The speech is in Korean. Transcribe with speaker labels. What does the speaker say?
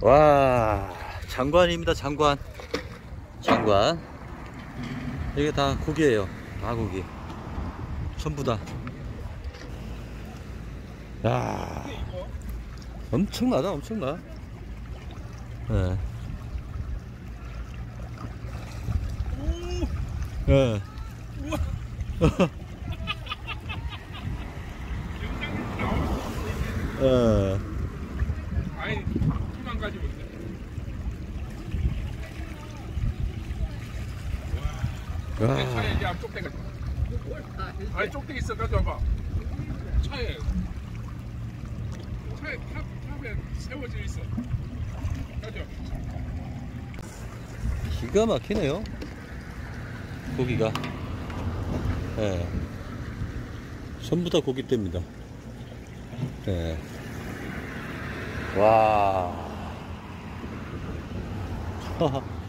Speaker 1: 와, 장관입니다. 장관. 장관. 이게 다 고기예요. 다 고기. 전부 다. 야, 엄청나다. 엄청나. 예. 예. 예.
Speaker 2: 아니, 두만 가지고 있네.
Speaker 1: 와.
Speaker 2: 차에 이제 앞 쪽대가 있어. 아니, 쪽대 있어. 가져와봐. 차에 탑에 세워져 있어. 가져와.
Speaker 1: 기가 막히네요. 고기가. 예. 전부 다 고깃대입니다. 예. 와.